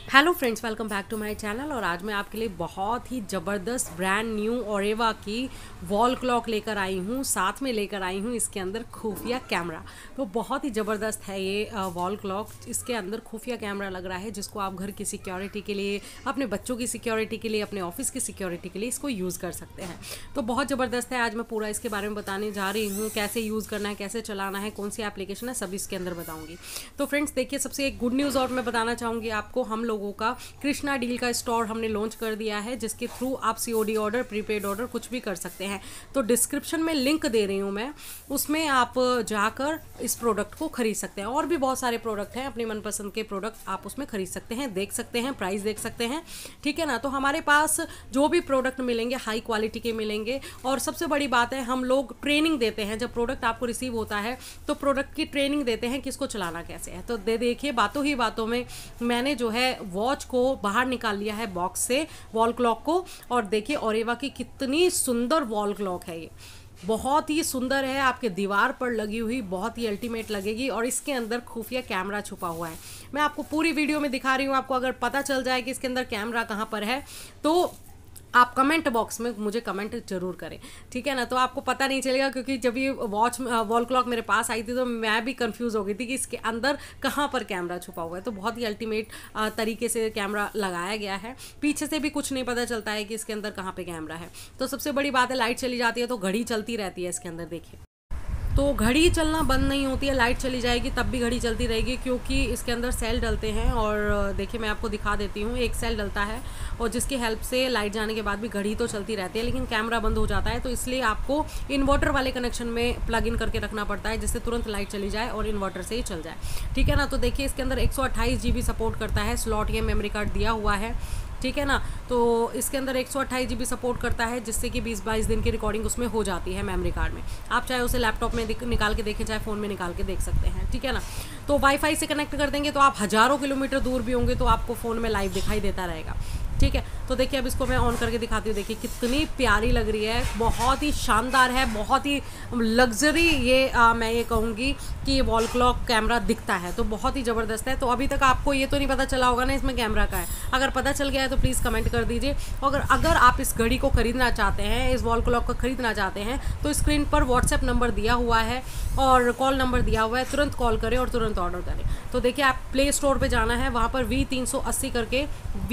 Hello friends, welcome back to my channel. और आज मैं आपके लिए बहुत ही ज़बरदस्त ब्रांड न्यू ओरेवा की वॉल क्लॉक लेकर आई हूँ। साथ में लेकर आई हूँ इसके अंदर खुफिया कैमरा। तो बहुत ही ज़बरदस्त है ये वॉल क्लॉक। इसके अंदर खुफिया कैमरा लग रहा है जिसको आप घर की सिक्योरिटी के लिए, अपने बच्चों की सिक्योरिटी के लिए, अपने ऑफिस की सिक्योरिटी के लिए इसको यूज़ कर सकते हैं। तो बहुत ज़बरदस्त है। आज मैं पूरा इसके बारे में बताने जा रही हूँ, कैसे यूज़ करना है, कैसे चलाना है, कौन सी एप्लीकेशन है, सब इसके अंदर बताऊँगी। तो फ्रेंड्स देखिए, सबसे एक गुड न्यूज़ और मैं बताना चाहूँगी आपको। हम लोगों का कृष्णा डील का स्टोर हमने लॉन्च कर दिया है, जिसके थ्रू आप सीओडी ऑर्डर, प्रीपेड ऑर्डर कुछ भी कर सकते हैं। तो डिस्क्रिप्शन में लिंक दे रही हूँ मैं, उसमें आप जाकर इस प्रोडक्ट को खरीद सकते हैं। और भी बहुत सारे प्रोडक्ट हैं, अपनी मनपसंद के प्रोडक्ट आप उसमें खरीद सकते हैं, देख सकते हैं, प्राइस देख सकते हैं। ठीक है ना। तो हमारे पास जो भी प्रोडक्ट मिलेंगे हाई क्वालिटी के मिलेंगे। और सबसे बड़ी बात है, हम लोग ट्रेनिंग देते हैं। जब प्रोडक्ट आपको रिसीव होता है तो प्रोडक्ट की ट्रेनिंग देते हैं कि इसको चलाना कैसे है। तो देखिए, बातों ही बातों में मैंने जो है वॉच को बाहर निकाल लिया है बॉक्स से, वॉल क्लॉक को। और देखिए ओरेवा की कितनी सुंदर वॉल क्लॉक है ये, बहुत ही सुंदर है। आपके दीवार पर लगी हुई बहुत ही अल्टीमेट लगेगी। और इसके अंदर खुफिया कैमरा छुपा हुआ है। मैं आपको पूरी वीडियो में दिखा रही हूँ। आपको अगर पता चल जाए कि इसके अंदर कैमरा कहाँ पर है तो आप कमेंट बॉक्स में मुझे कमेंट जरूर करें। ठीक है ना। तो आपको पता नहीं चलेगा, क्योंकि जब ये वॉल क्लॉक मेरे पास आई थी तो मैं भी कंफ्यूज हो गई थी कि इसके अंदर कहाँ पर कैमरा छुपा हुआ है। तो बहुत ही अल्टीमेट तरीके से कैमरा लगाया गया है। पीछे से भी कुछ नहीं पता चलता है कि इसके अंदर कहाँ पे कैमरा है। तो सबसे बड़ी बात है, लाइट चली जाती है तो घड़ी चलती रहती है इसके अंदर। देखिए, तो घड़ी चलना बंद नहीं होती है, लाइट चली जाएगी तब भी घड़ी चलती रहेगी, क्योंकि इसके अंदर सेल डलते हैं। और देखिए, मैं आपको दिखा देती हूँ, एक सेल डलता है और जिसकी हेल्प से लाइट जाने के बाद भी घड़ी तो चलती रहती है, लेकिन कैमरा बंद हो जाता है। तो इसलिए आपको इन्वर्टर वाले कनेक्शन में प्लग इन करके रखना पड़ता है, जिससे तुरंत लाइट चली जाए और इन्वर्टर से ही चल जाए। ठीक है ना। तो देखिए, इसके अंदर 128 GB सपोर्ट करता है। स्लॉट ये मेमोरी कार्ड दिया हुआ है। ठीक है ना। तो इसके अंदर 128 GB सपोर्ट करता है, जिससे कि 20-22 दिन की रिकॉर्डिंग उसमें हो जाती है मेमोरी कार्ड में। आप चाहे उसे लैपटॉप में निकाल के देखें, चाहे फ़ोन में निकाल के देख सकते हैं। ठीक है ना। तो वाईफाई से कनेक्ट कर देंगे तो आप हज़ारों किलोमीटर दूर भी होंगे तो आपको फ़ोन में लाइव दिखाई देता रहेगा। ठीक है। तो देखिए, अब इसको मैं ऑन करके दिखाती हूँ। देखिए कितनी प्यारी लग रही है, बहुत ही शानदार है, बहुत ही लग्जरी ये मैं ये कहूँगी कि ये वॉल क्लॉक कैमरा दिखता है। तो बहुत ही ज़बरदस्त है। तो अभी तक आपको ये तो नहीं पता चला होगा ना इसमें कैमरा का है। अगर पता चल गया है तो प्लीज़ कमेंट कर दीजिए। अगर आप इस घड़ी को ख़रीदना चाहते हैं, इस वॉल क्लॉक को ख़रीदना चाहते हैं, तो स्क्रीन पर व्हाट्सएप नंबर दिया हुआ है और कॉल नंबर दिया हुआ है। तुरंत कॉल करें और तुरंत ऑर्डर करें। तो देखिए, आप प्ले स्टोर पर जाना है, वहाँ पर V380 करके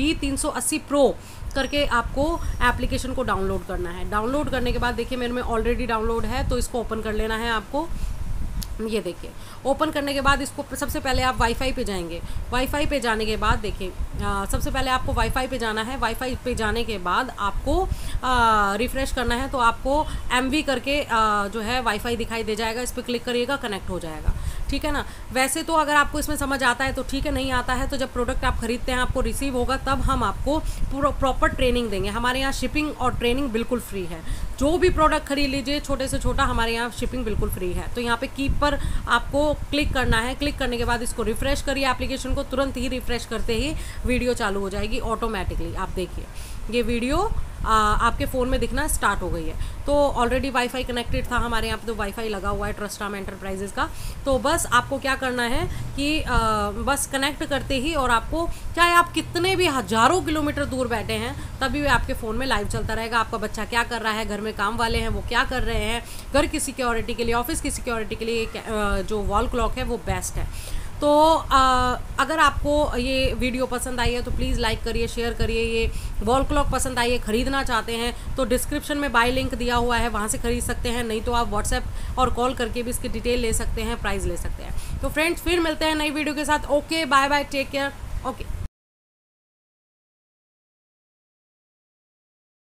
V380 प्रो करके आपको एप्लीकेशन को डाउनलोड करना है। डाउनलोड करने के बाद देखिए, मेरे में ऑलरेडी डाउनलोड है, तो इसको ओपन कर लेना है आपको। ये देखिए, ओपन करने के बाद इसको सबसे पहले आप वाईफाई पे जाएंगे। वाईफाई पे जाने के बाद देखिए, सबसे पहले आपको वाईफाई पे जाना है। वाईफाई पे जाने के बाद आपको रिफ़्रेश करना है, तो आपको MV करके जो है वाईफाई दिखाई दे जाएगा। इस पर क्लिक करिएगा, कनेक्ट हो जाएगा। ठीक है ना। वैसे तो अगर आपको इसमें समझ आता है तो ठीक है, नहीं आता है तो जब प्रोडक्ट आप खरीदते हैं, आपको रिसीव होगा, तब हम आपको प्रॉपर ट्रेनिंग देंगे। हमारे यहाँ शिपिंग और ट्रेनिंग बिल्कुल फ्री है। जो भी प्रोडक्ट खरीद लीजिए, छोटे से छोटा, हमारे यहाँ शिपिंग बिल्कुल फ्री है। तो यहाँ पे कीप पर आपको क्लिक करना है। क्लिक करने के बाद इसको रिफ़्रेश करिए एप्लीकेशन को। तुरंत ही रिफ़्रेश करते ही वीडियो चालू हो जाएगी ऑटोमेटिकली। आप देखिए, ये वीडियो आपके फ़ोन में दिखना स्टार्ट हो गई है। तो ऑलरेडी वाईफाई कनेक्टेड था हमारे यहाँ पे, तो वाईफाई लगा हुआ है ट्रस्टाम एंटरप्राइजेज़ का। तो बस आपको क्या करना है कि बस कनेक्ट करते ही, और आपको चाहे आप कितने भी हज़ारों किलोमीटर दूर बैठे हैं, तभी आपके फ़ोन में लाइव चलता रहेगा। आपका बच्चा क्या कर रहा है, घर में काम वाले हैं वो क्या कर रहे हैं, घर की सिक्योरिटी के लिए, ऑफिस की सिक्योरिटी के लिए जो वॉल क्लॉक है वो बेस्ट है। तो अगर आपको ये वीडियो पसंद आई है तो प्लीज़ लाइक करिए, शेयर करिए। ये वॉल क्लॉक पसंद आई है, ख़रीदना चाहते हैं तो डिस्क्रिप्शन में बाय लिंक दिया हुआ है, वहाँ से ख़रीद सकते हैं। नहीं तो आप व्हाट्सएप और कॉल करके भी इसकी डिटेल ले सकते हैं, प्राइस ले सकते हैं। तो फ्रेंड्स, फिर मिलते हैं नई वीडियो के साथ। Okay, bye bye, take care. Okay.